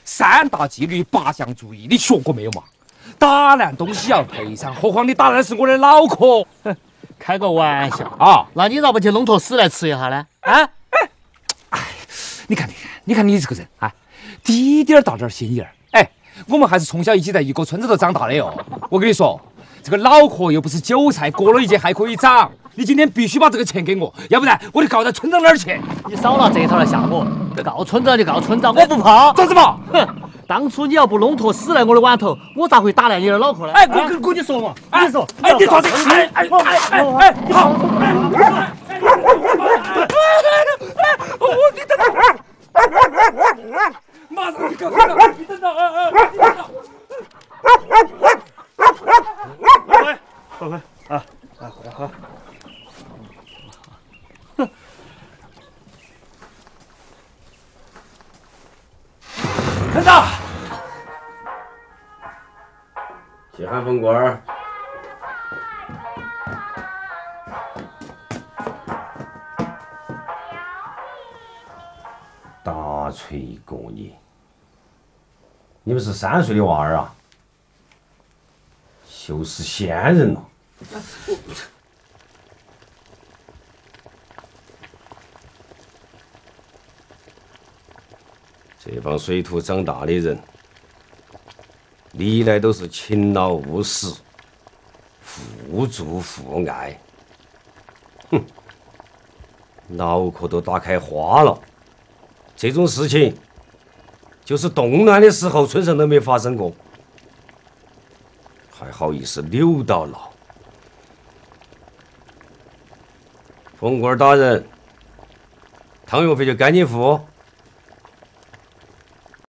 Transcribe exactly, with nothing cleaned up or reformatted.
三大纪律八项注意，你学过没有嘛？打烂东西要赔偿，何况你打烂的是我的脑壳。 哼，开个玩笑啊！ 那你咋不去弄坨屎来吃一下呢？啊？ 哎，你看，你看，你看你这个人啊，滴点儿到点儿心眼儿。哎，我们还是从小一起在一个村子头长大的哟。我跟你说，这个脑壳又不是韭菜，过了一节还可以长。你今天必须把这个钱给我，要不然我就告到村长那儿去。 你少拿这套来吓我，告村长就告村长，我不怕。 咋子嘛？ 哼！当初你要不弄坨屎来我的碗头，我咋会打烂你的脑壳呢？ 哎，我跟跟你说嘛， 你说，哎，你说这，哎哎哎哎哎，好，我你等等，马上去告村长，你等等，哎哎，你等等。 回回回回啊啊，回来喝。哼。 村长， 去喊冯官儿。大锤一个你，你们是三岁的娃儿啊，就是仙人了。这帮水土长大的人，历来都是勤劳务实、互助互爱。哼，脑壳都打开花了。这种事情，就是动乱的时候，村上都没发生过，还好意思扭到牢。冯官大人，汤药费就该你付。